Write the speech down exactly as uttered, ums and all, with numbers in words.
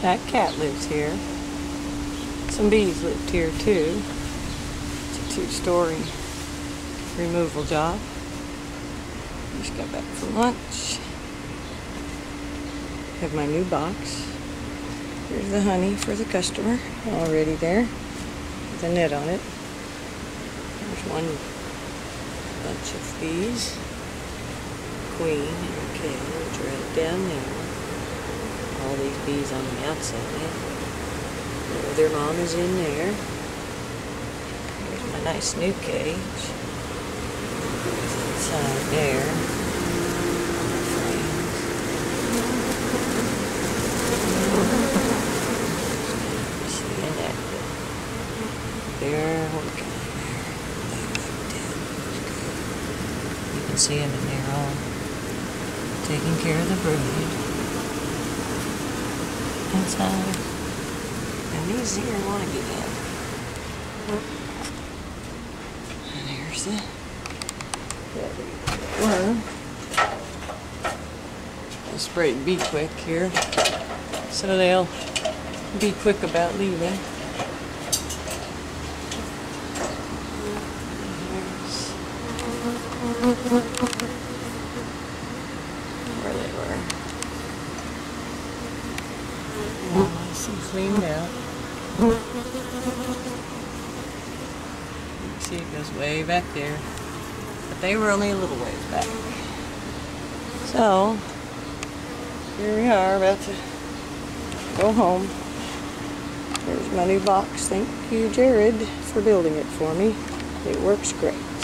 That cat lives here. Some bees lived here too. It's a two-story removal job. Just got back from lunch. Have my new box. Here's the honey for the customer, already there, with a net on it. There's one bunch of bees. Queen and her cage right down there. All these bees on the outside. Their mom is in there. Here's my nice new cage. It's inside there. They're working in there. You can see them in there all taking care of the brood inside. And these here want to get in. And here's the worm. I sprayed Be Quick here, so they'll be quick about leaving. Where they were. All nice and cleaned out. You can see it goes way back there. But they were only a little ways back. So, here we are about to go home. Here's my new box. Thank you, Jared, for building it for me. It works great.